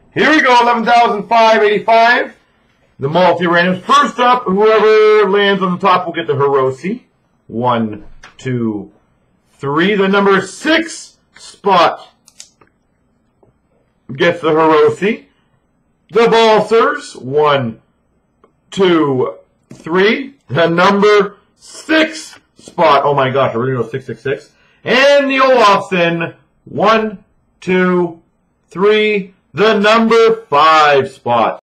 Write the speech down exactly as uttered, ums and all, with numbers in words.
Here we go, eleven thousand five hundred eighty-five. The multi-randoms. First up, whoever lands on the top will get the Hiroshi. One, two, three. The number six spot gets the Hiroshi. The Balsers. One, two, three. The number six spot. Oh my gosh, I really know six six six. And the Olafson. One, two, three. The number five spot.